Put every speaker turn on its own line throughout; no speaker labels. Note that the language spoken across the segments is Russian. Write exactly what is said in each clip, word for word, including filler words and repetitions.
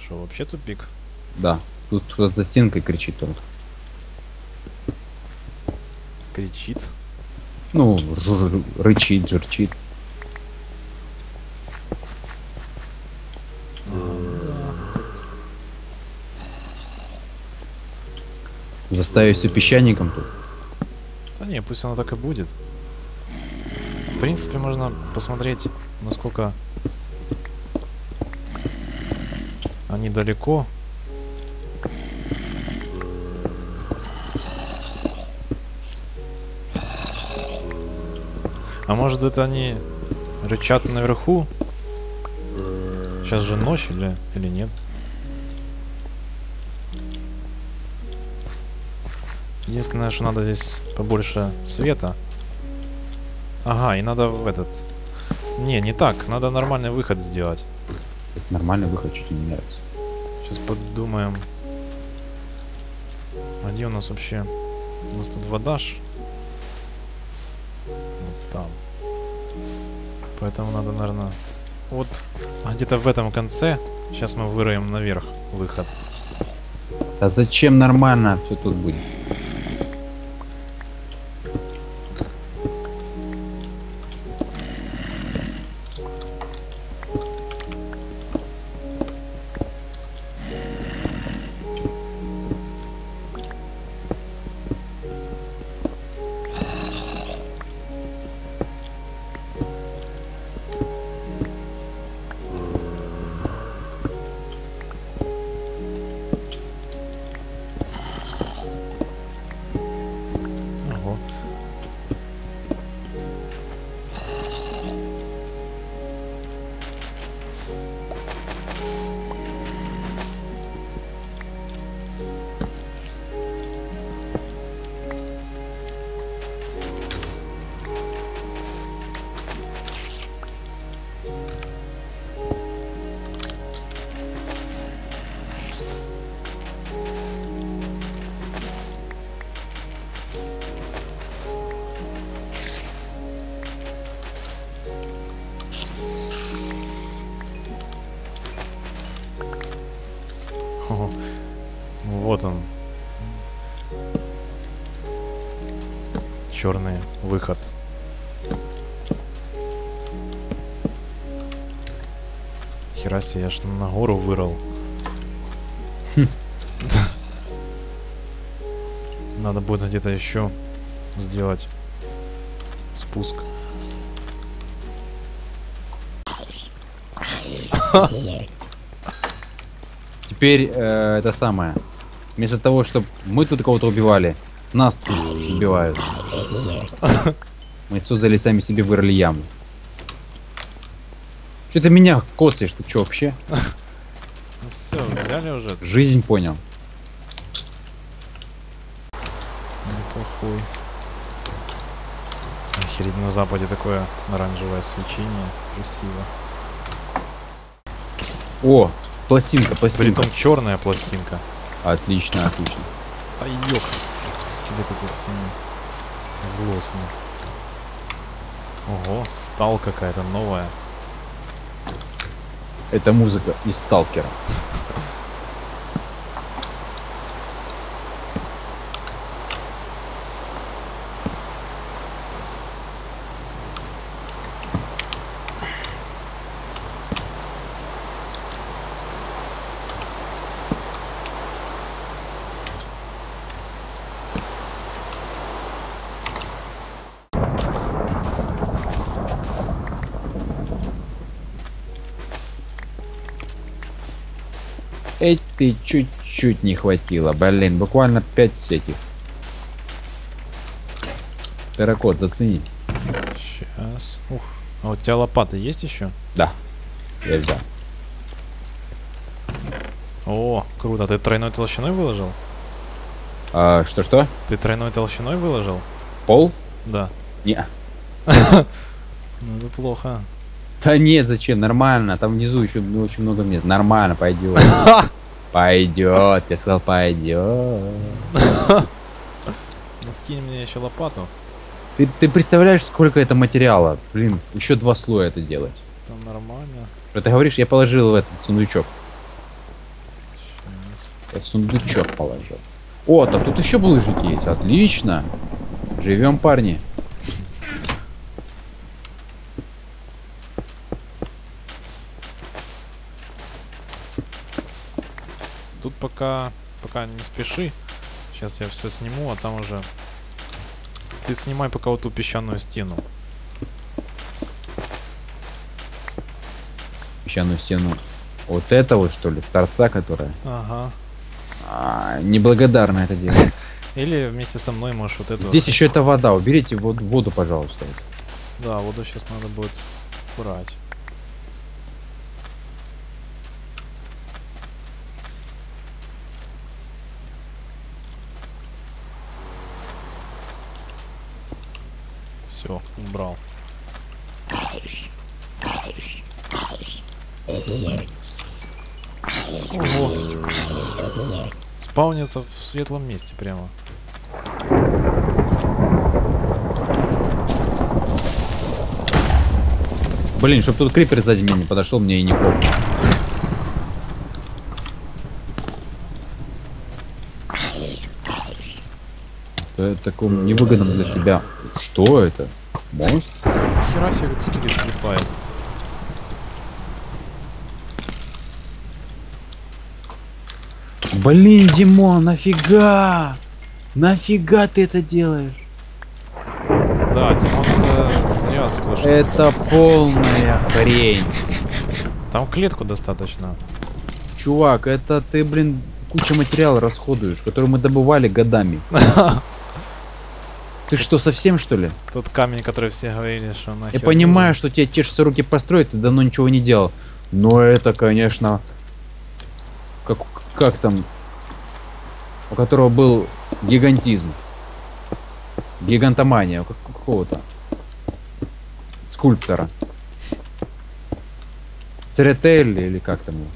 Что, вообще тупик?
Да. Тут кто-то за стенкой кричит тут.
Кричит.
Ну, жур, рычит, журчит. Заставить все песчаником тут.
Да не, пусть оно так и будет. В принципе, можно посмотреть, насколько они далеко. А может, это они рычат наверху? Сейчас же ночь или, или нет? Единственное, что надо здесь побольше света. Ага, и надо в этот... Не, не так. Надо нормальный выход сделать.
Это нормальный выход, чуть не нравится.
Сейчас подумаем. А где у нас вообще? У нас тут вода ж. Вот там. Поэтому надо, наверное... Вот где-то в этом конце. Сейчас мы выроем наверх выход.
А зачем нормально все тут будет?
Ого. Ого. Вот он. Черный выход. Хера себе, я ж на гору вырыл. Надо будет где-то еще сделать спуск.
Теперь э, это самое. Вместо того, чтобы мы тут кого-то убивали, нас тут убивают. Мы создали сами себе, вырыли яму. Что ты меня косишь? Ты что вообще?
Ну все, взяли уже.
Жизнь понял.
Неплохой. Охереть, на западе такое оранжевое свечение. Красиво.
О, пластинка, пластинка.
Притом черная пластинка.
Отлично, отлично.
Ай, ёк. Скелет этот синий. Злостный. Ого, стал какая-то новая.
Это музыка из Сталкера. Эй, ты чуть-чуть не хватило, блин, буквально пять этих. Терракот, зацени.
Сейчас. Ух. А у тебя лопаты есть еще?
Да, я взял.
О, круто. Ты тройной толщиной выложил?
А, что-что?
Ты тройной толщиной выложил?
Пол?
Да.
Не.
Ну это плохо.
Да нет, зачем? Нормально. Там внизу еще очень много мест. Нормально, пойдет. Пойдет. Я сказал, пойдет.
Ну скинь мне еще лопату.
Ты, ты представляешь, сколько это материала? Блин, еще два слоя это делать.
Там нормально.
Что ты говоришь, я положил в этот сундучок. Я в сундучок положил. О, так тут еще булыжники есть. Отлично. Живем, парни.
Тут пока, пока не спеши. Сейчас я все сниму, а там уже... Ты снимай пока вот ту песчаную стену.
Песчаную стену. Вот это вот, что ли, с торца, которая?
Ага.
А, неблагодарно это делать.
Или вместе со мной можешь вот эту...
Здесь еще это вода. Уберите воду, воду, пожалуйста.
Да, воду сейчас надо будет брать. Все, убрал. Ого. Спаунится в светлом месте прямо.
Блин, чтоб тут крипер сзади меня не подошел, мне и не помню. Это таком невыгодном для себя. Что это? Монстр?
Хера себе как скелет клепает.
Блин, Димон, нафига? Нафига ты это делаешь?
Да, Димон, это зря сплошь.
Это полная хрень.
Там клетку достаточно.
Чувак, это ты, блин, кучу материала расходуешь, который мы добывали годами. Ты что, совсем что ли?
Тот камень, который все говорили, что нахер.
Я понимаю, что тебе тешатся руки построить, ты давно ничего не делал. Но это, конечно, как, как там, у которого был гигантизм. Гигантомания, у как- какого-то скульптора. Церетелли или как там его?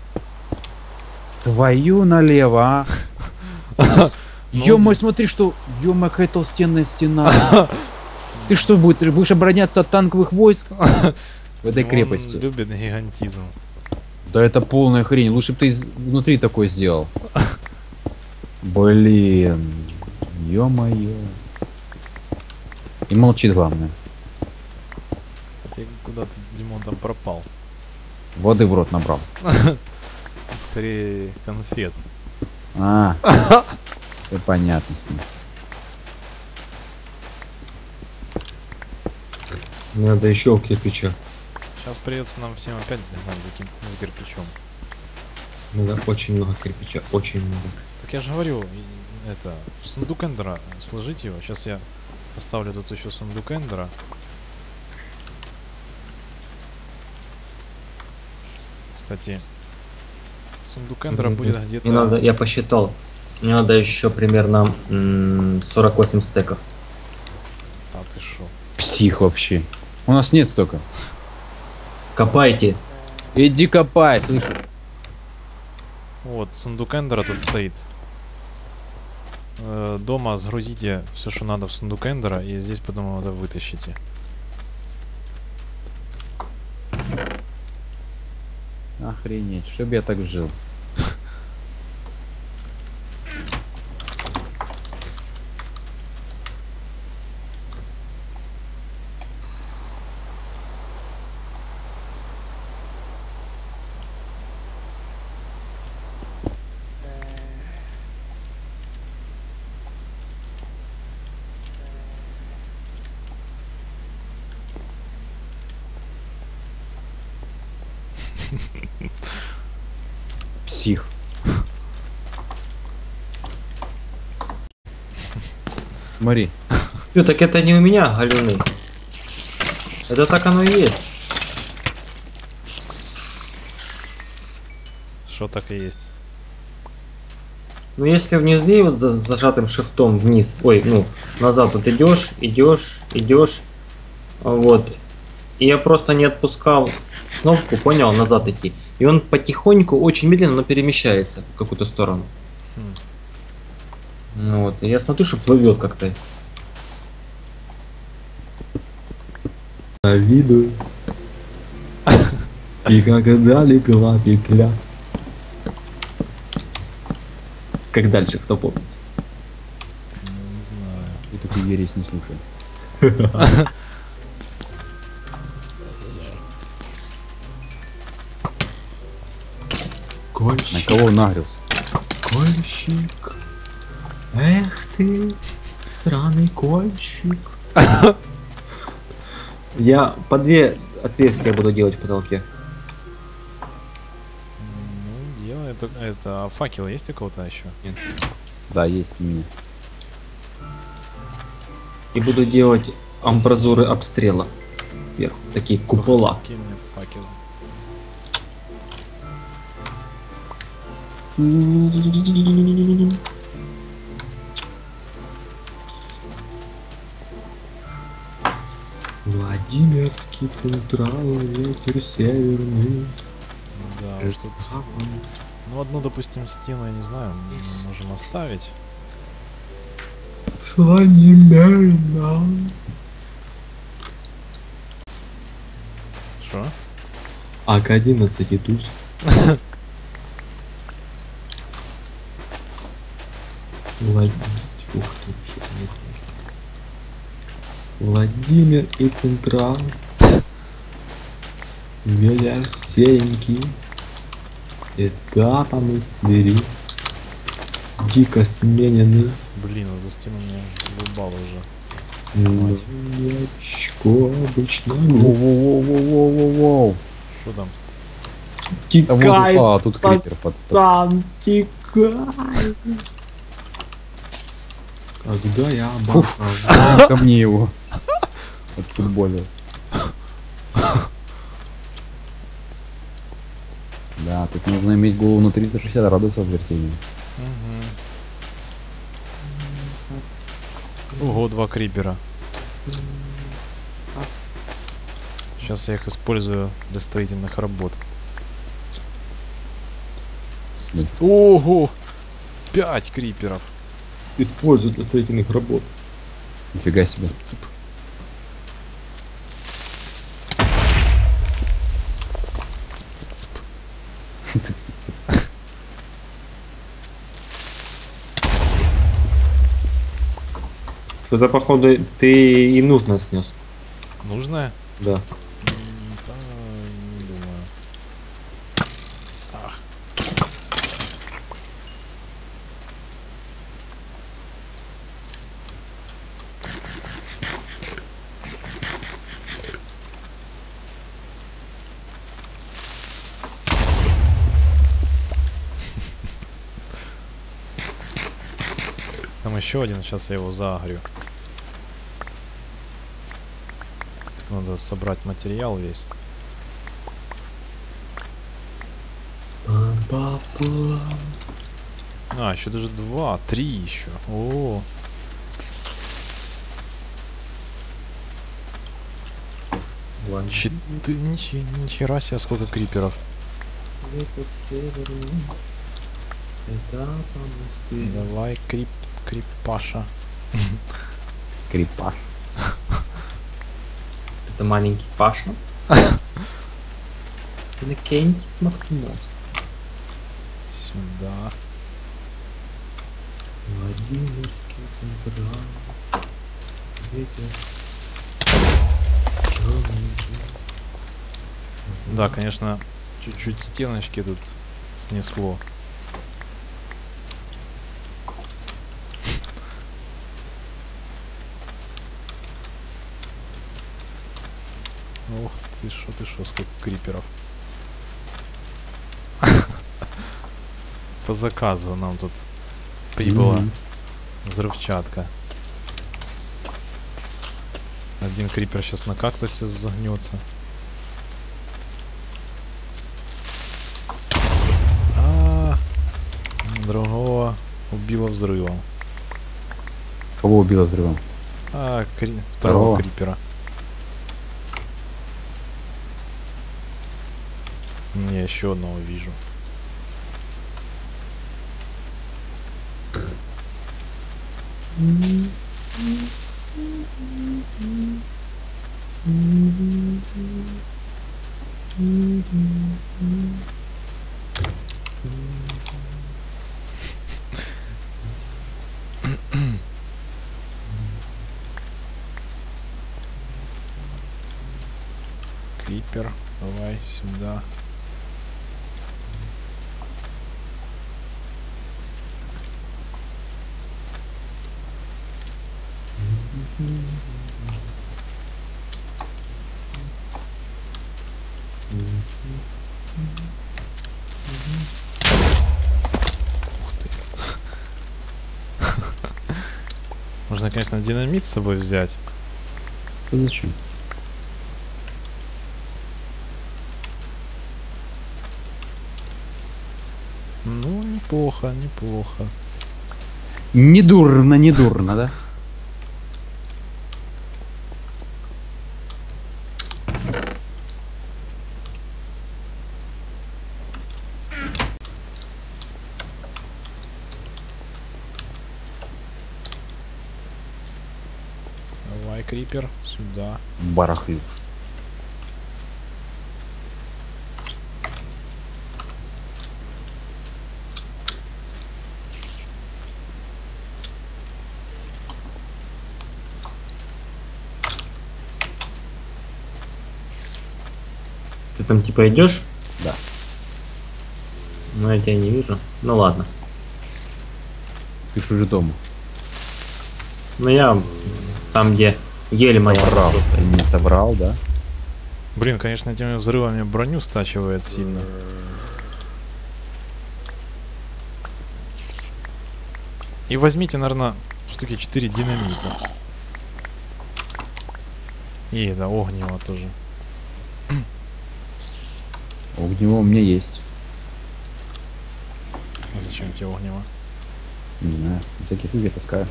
Твою налево, а? Ё-моё, смотри, что... Ё-моё, какая толстенная стена. Ты что, будешь, будешь обороняться от танковых войск в этой крепости?
Он любит гигантизм.
Да это полная хрень. Лучше бы ты из- внутри такой сделал. Блин. Ё-моё. И молчит, главное.
Кстати, куда ты, Димон, там пропал?
Воды в рот набрал.
Скорее конфет.
А, все понятно с ним.
Надо еще кирпича.
Сейчас придется нам всем опять гнать за, кир- за кирпичом.
Надо очень много кирпича, очень много.
Так я же говорю, и- это, в сундук Эндера сложите его. Сейчас я поставлю тут еще сундук Эндера. Кстати, сундук Эндера
Мгм.
будет где-то...
Мне надо, я посчитал, мне надо еще примерно м, сорок восемь стеков.
А ты шо?
Псих вообще. У нас нет столько.
Копайте.
Иди копай, слышишь?
Вот, сундук Эндера тут стоит. Э, дома сгрузите все, что надо в сундук Эндера, и здесь потом надо вытащите.
Охренеть, чтоб я так жил. Псих. Смотри.
Ну так это не у меня, галюны. Это так оно и есть.
Что так и есть.
Ну если внизу вот за зажатым шифтом вниз, ой, ну, назад вот идешь, идешь, идешь, вот. И я просто не отпускал кнопку, понял, назад идти. И он потихоньку, очень медленно, но перемещается в какую-то сторону.
Хм.
Ну вот, и я смотрю, что плывет как-то.
Завидую. И когда легла петля.
Как дальше, кто помнит?
Ну, не знаю.
И такую ересь не слушай. На
Кольщик,
кого нагрелся?
кольщик. Эх ты, сраный кольщик. Я по две отверстия буду делать в потолке.
Ну, делай. Это, это а факел есть у кого-то еще?
Да, есть у меня.
И буду делать амбразуры обстрела сверху. Такие купола.
Закинь мне факел.
Владимирский централ, ветер северный.
Да, уж тут... Ну, одну, допустим, стену, я не знаю, мы можем оставить.
Слонimенно.
Что?
ак одиннадцать и туз. Владимир, ух ты, что-то не то. Владимир и Централ. Ветер серенький. Этапом из двери. Дико смененный.
Блин, вот за стену меня задолбало уже. Снимать.
Мячко обычно.
Воу-воу-воу-воу-воу-воу.
Что там?
А, вот,
Тикай,
а, тут крипер под...
пацан, тикай. Когда я
Фуф.
бахал.
Ко мне его. От футболя. Да, тут нужно иметь голову на триста шестьдесят градусов вертения.
Угу. Ого, два крипера. Сейчас я их использую для строительных работ. Ого! Пять криперов.
Используют для строительных работ.
Нифига себе.
Цып-цып. Цып-цып-цып.
Что-то, походу, ты и нужно снес.
Нужное?
Да.
М, да, не думаю. Ах. Там еще один, сейчас я его заагрю. Надо собрать материал весь.
Па-па-па.
А, еще даже два, три еще. О,
Ладно.
Чет- ниче- нихера себе, сколько криперов.
Ветер северный. Этапом из двери.
Давай, крип, крипаша.
Крипаш.
Это маленький Паша. Иннокентий Смоктуновский.
Сюда.
Владимирский централ. Ветер. Черненький.
Да, конечно, чуть-чуть стеночки тут снесло. Ух ты, шо ты шо, сколько криперов. По заказу нам тут прибыла
Мгм.
взрывчатка. Один крипер сейчас на кактусе загнется. А, другого убило взрывом.
Кого убило взрывом?
А, кри- второго
Второго?
крипера. Я еще одного вижу. Сюда. Ух ты. Можно, конечно, динамит с собой взять.
Да зачем?
Ну, неплохо, неплохо.
Не дурно, не дурно, да?
Давай, крипер, сюда.
Барахлюш.
Ты там типа идешь?
Да.
Но я тебя не вижу. Ну ладно.
Ты что же дома?
Ну я там, где еле моя
Соврал.
красотка
Ты
есть.
не соврал, да?
Блин, конечно, этими взрывами броню стачивает сильно. И возьмите, наверное, штуки четыре динамита. И это огнево тоже.
Огнево у меня есть.
А зачем тебе огнево?
Не знаю. Всяких игр таскаю.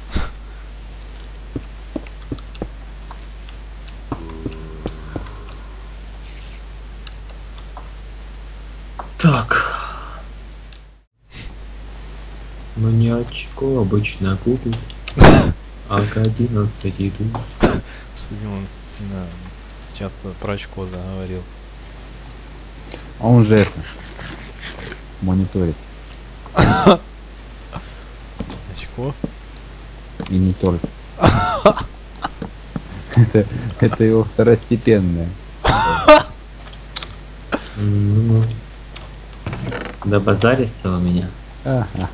Так. Мне очко обычно купит. А к одиннадцати иду.
Что Димон сильно часто про очко заговорил.
А он же это мониторит.
Очко?
И не только. это, это его второстепенное.
Ну, да базаришься у меня.
Ага.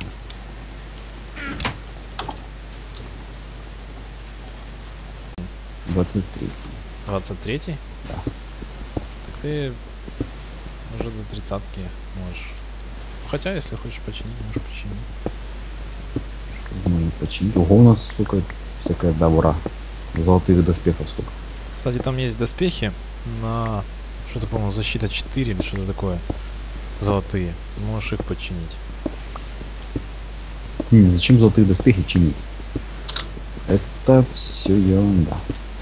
двадцать три.
двадцать третий?
Да.
Так ты уже до тридцатки можешь. Хотя, если хочешь починить, можешь починить.
Что можно починить? Ого, у нас, сука, всякая добра. Золотых доспехов, сука.
Кстати, там есть доспехи на что-то, по-моему, защита четыре или что-то такое. Золотые. Можешь их починить.
Не, зачем золотые доспехи чинить? Это все ерунда.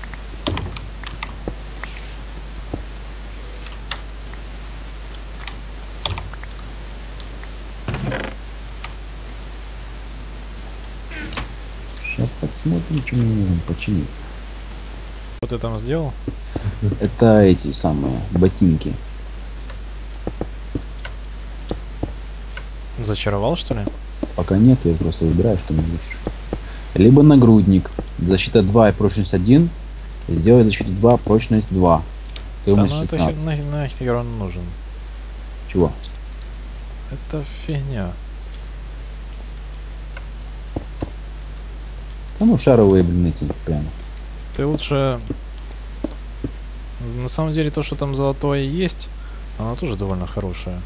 Сейчас посмотрим, что мы можем починить.
Что ты там сделал?
Это эти самые ботинки.
Зачаровал, что ли?
Пока нет, я просто выбираю, что мне лучше. Либо нагрудник. Защита два и прочность один. Сделай защиту два, прочность два.
Да
Стоимость
ну это
шестнадцать.
хер- на- нахер он нужен.
Чего?
Это фигня.
Да ну шаровые, блин, эти прямо.
Ты лучше... На самом деле то, что там золотое есть, оно тоже довольно хорошее.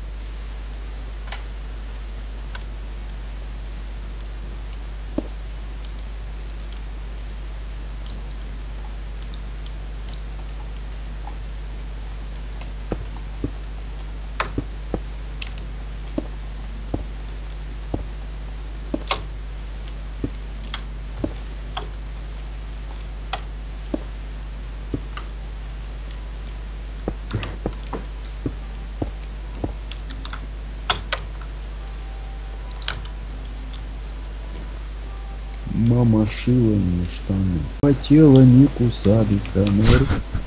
Мама шила мне штаны. Хотела не кусали камеру.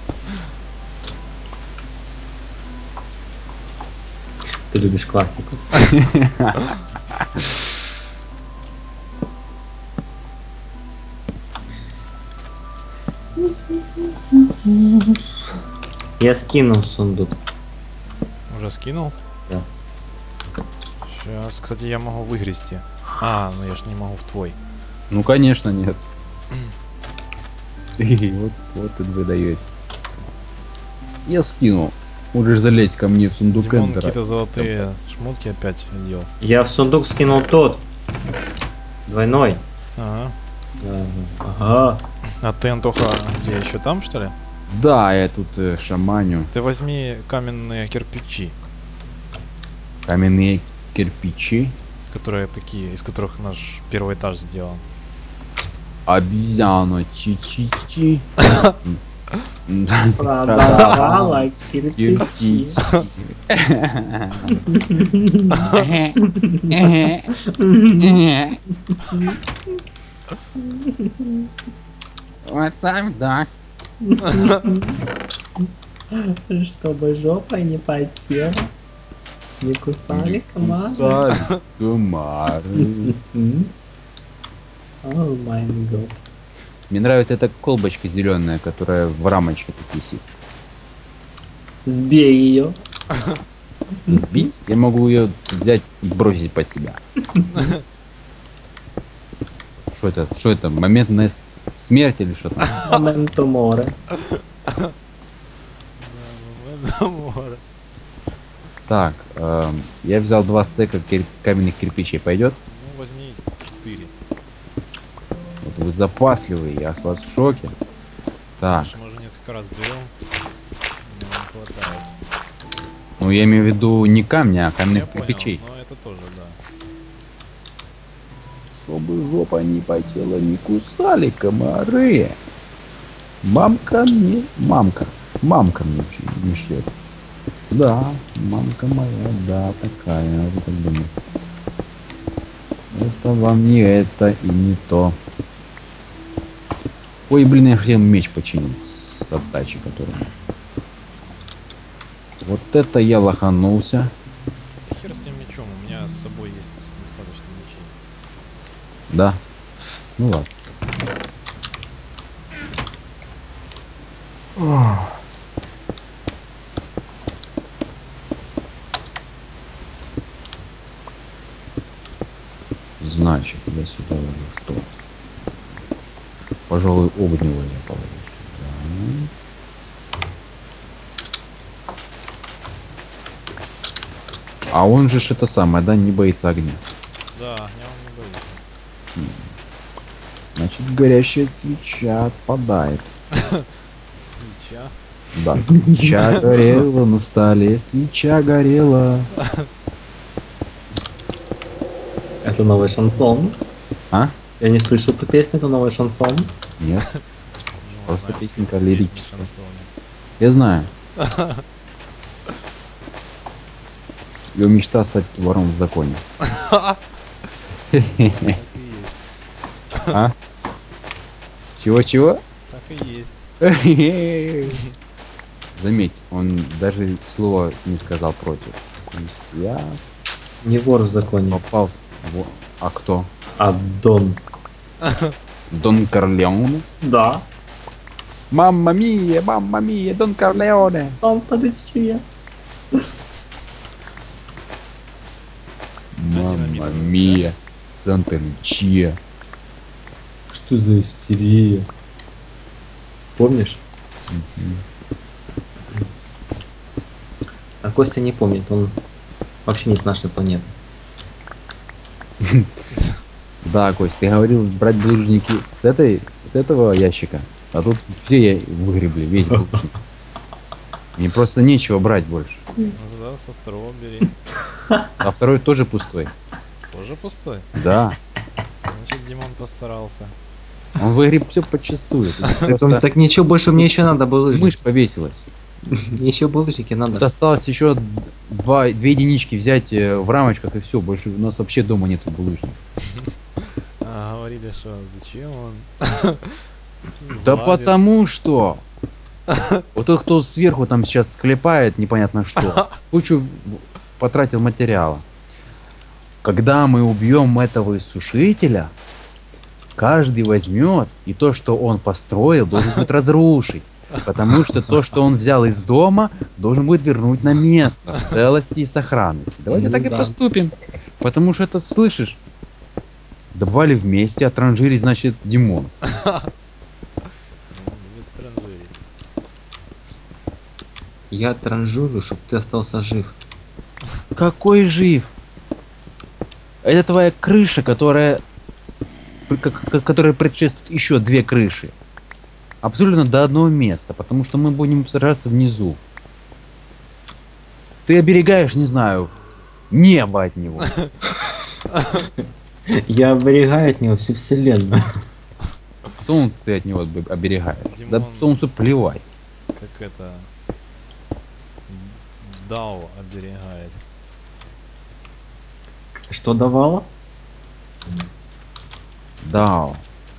Ты любишь классику. Я скинул в сундук.
Раскинул?
Да.
Сейчас, кстати, я могу выгрести. А, ну я ж не могу в твой.
Ну конечно нет. Вот, вот и вы даете. Я скинул. Можешь залезть ко мне в сундук
Димон
Эндера.
какие-то золотые шмотки опять одел.
Я в сундук скинул тот. Двойной.
Ага.
Ага.
А ты, Антоха, где еще там, что ли?
Да, я тут э, шаманю.
Ты возьми каменные кирпичи,
Каменные кирпичи.
которые такие, из которых наш первый этаж сделан.
Обезьяна чи-чи-чи.
Продавала кирпичи.
What's up, Doc?
Чтобы жопа не потела. Не кусали комары.
Кусали комары.
О май год.
Мне нравится эта колбочка зеленая, которая в рамочке тут висит.
Сбей ее.
Сбить? Я могу ее взять и бросить под себя. Что это? Что это? Моментная с- смерть или что-то?
Моменто море.
Так, эм, я взял два стека кир- каменных кирпичей. Пойдет?
Ну, возьми четыре.
Вот вы запасливые, я с вас в шоке. Так,
Мы уже несколько раз берем. Но не хватает.
ну я имею в виду не камни, а
Я
каменных
понял,
кирпичей.
но это тоже, да.
Чтобы жопа не потела, не кусали комары. Мамка мне... Мамка. Мамка мне ч- не шлет. Да, мамка моя, да, такая. Вот так думаю. Это вам не это и не то. Ой, блин, я хотел меч починить с отдачей, который... Вот это я лоханулся.
Хер с тем мечом, у меня с собой есть достаточно мечей.
Да. Ну ладно. Значит, я сюда ложу что? Пожалуй, огневое я положу сюда. А он же ж это самое, да, не боится огня.
Да, огня он не боится.
Значит, горящая свеча отпадает.
Свеча.
Да, свеча горела на столе, свеча горела.
Это новый шансон.
А?
Я не слышал эту песню, это новый шансон.
Нет,
Ну,
просто
знаешь,
песенка
песни
лирическая.
шансона.
Я знаю. Ее мечта стать вором в законе.
Так и есть.
А? Чего-чего?
Так и есть.
Заметь, он даже слова не сказал против. То есть я
Не вор в законе,
попал в... во- А кто?
а Дон.
Дон Корлеоне?
Да.
Мамма мия, мамма мия, Дон Корлеоне.
Санта Лючия.
Мамма мия, Санта Лючия.
Что за истерия? Помнишь? А Костя не помнит, он вообще не с нашей планеты.
Да, Кость, ты говорил брать булыжники с этой, с этого ящика, а тут все я выгребли, весь булыжник. Мне просто нечего брать больше.
Ну да, со второго бери.
А второй тоже пустой.
Тоже пустой?
Да.
Значит, Димон постарался.
Он выгреб все подчистую. Тут
Так,
просто
так ничего больше мне еще надо булыжник.
мышь повесилась.
Еще булыжники
Тут
надо.
осталось еще два, две единички взять э, в рамочках и все. Больше у нас вообще дома нету булыжников.
А, говорили, что зачем он?
Да
Владик.
потому что вот тот, кто сверху там сейчас склепает непонятно что, кучу в- потратил материала. Когда мы убьем этого иссушителя, каждый возьмет и то, что он построил, должен будет разрушить. Потому что то, что он взял из дома, должен будет вернуть на место в целости и сохранности. Давайте
Ну
так и
да.
поступим. Потому что это, слышишь, добывали вместе, а транжирить, значит, Димон.
Он любит транжирить.
Я транжирю, чтобы ты остался жив.
Какой жив? Это твоя крыша, которая... к- к- которая предшествует еще две крыши. Абсолютно до одного места, потому что мы будем сражаться внизу. Ты оберегаешь, не знаю, небо от него.
Я оберегаю от него всю вселенную.
Солнце ты от него обе- оберегаешь. Да
Димон.
солнцу плевать.
Как это... Дао оберегает.
Что давало?
Да.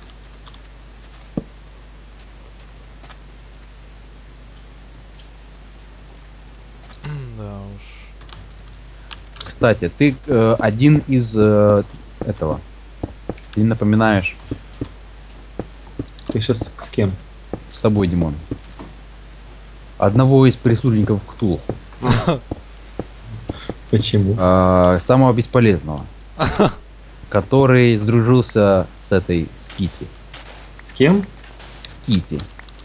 Да уж.
Кстати, ты э, один из э, этого. Ты напоминаешь
Ты сейчас с кем?
с тобой, Димон. Одного из прислужников Ктулху.
Почему?
э, самого бесполезного. Который сдружился с этой Скити.
С кем?
Скити.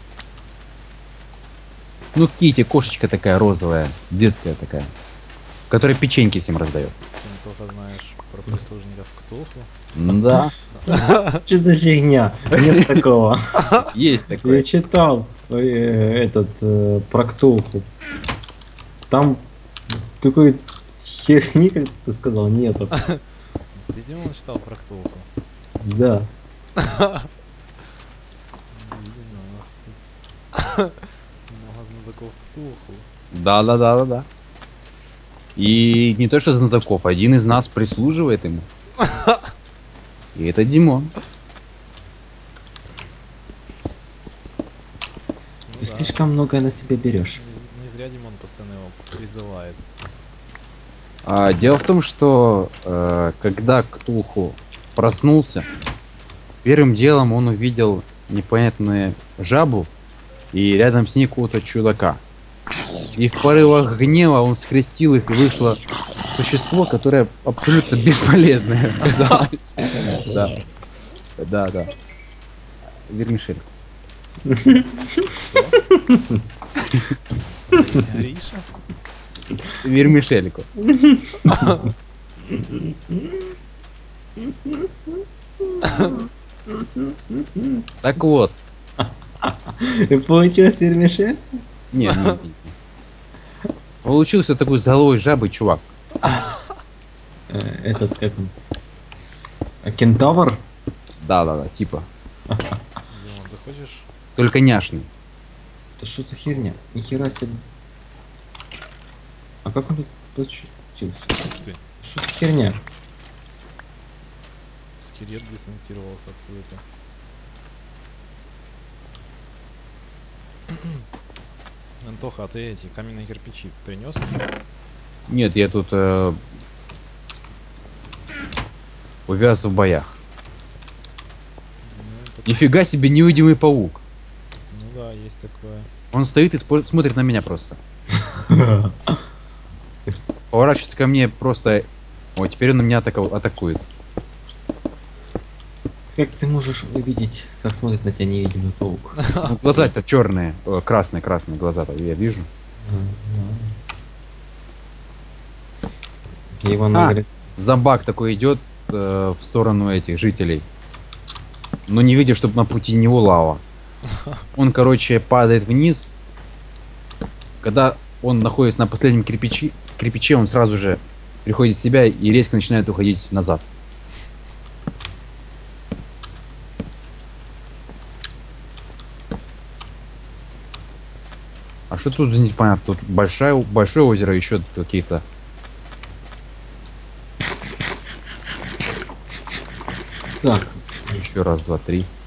Ну, Кити, кошечка такая розовая, детская такая. Которая печеньки всем раздает.
Ты только знаешь про прислужников Ктулху.
Да,
Что за фигня? Нет такого.
есть
Я
такое.
читал э, этот э, про Ктулху. Там такой херни, как ты сказал, нету.
Ты, Димон, читал про Ктулху?
Да.
Видно, у нас тут много знатоков Ктулху.
Да, да, да, да, да. И не то что знатоков, один из нас прислуживает ему. И это Димон.
Ну
Ты
да,
слишком многое на себя берешь.
Не, не зря Димон постоянно его призывает.
А, дело в том, что э, когда Ктулху проснулся, первым делом он увидел непонятную жабу и рядом с ней какого-то чудака. И в порывах гнева он скрестил их, и вышло существо, которое абсолютно бесполезное оказалось. Да. Да, да. Вермишель.
Гриша?
Вермишельку. Так вот.
И получилось вермишель?
Нет, нет, нет. Получился такой злой жабой чувак.
Э, Этот как он? А, Кентавр?
Да, да, да, типа.
Димон, ты хочешь?
Только няшный.
Это что за херня? Нихера себе. А как он тут очутился?
Ух ты,
Что за херня?
скелет десантировался откуда-то. Антоха, а ты эти каменные кирпичи принес?
Нет, я тут э, увяз в боях. Нифига себе невидимый паук.
Ну да, есть такое.
Он стоит и спо- смотрит на меня просто. Поворачивается ко мне просто. О, теперь он на меня атака- атакует.
Как ты можешь увидеть, как смотрит на тебя невидимый паук?
Ну, глаза-то черные. О, красные, красные глаза-то, я вижу.
Иван
А.
говорит,
Зомбак такой идет э, в сторону этих жителей. Но не видя, чтобы на пути него лава. Он, короче, падает вниз. Когда он находится на последнем кирпичи, кирпиче, он сразу же приходит в себя и резко начинает уходить назад. А что тут за непонятно? Тут большое, большое озеро, еще какие-то.
так,
Еще раз, два, три.